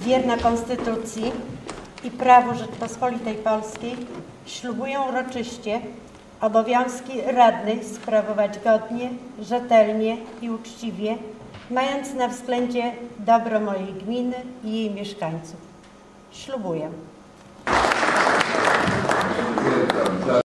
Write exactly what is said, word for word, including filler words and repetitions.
wierna Konstytucji i prawu Rzeczypospolitej Polskiej, ślubuję uroczyście obowiązki radnych sprawować godnie, rzetelnie i uczciwie, mając na względzie dobro mojej gminy i jej mieszkańców. Ślubuję.